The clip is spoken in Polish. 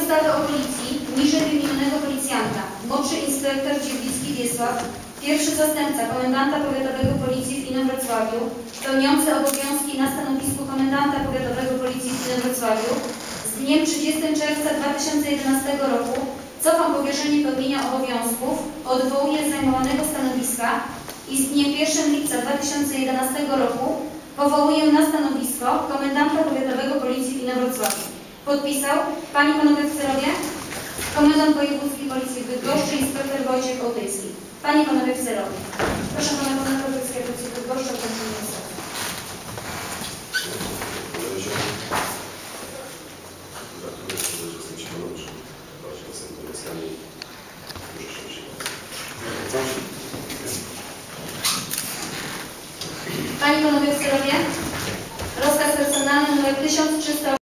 ustawy o Policji niżej wymienionego policjanta, młodszy inspektor Dziewlicki Wiesław, pierwszy zastępca komendanta powiatowego Policji w Inowrocławiu, pełniący obowiązki na stanowisku komendanta powiatowego Policji w Inowrocławiu z dniem 30 czerwca 2011 roku cofam powierzenie pełnienia obowiązków, odwołuję z zajmowanego stanowiska i z dniem 1 lipca 2011 roku powołuję na stanowisko komendanta powiatowego Policji w Inowrocławiu. Podpisał Panie i Panowie Oficerowie, komendant wojewódzki Policji w Bydgoszczy, inspektor Wojciech Ołtyński. Panie i Panowie Oficerowie, proszę Pana Komendanta Wojewódzkiego Policji w Bydgoszczy o kończenie ustawy. Panie i Panowie Oficerowie, rozkaz personalny nr 1000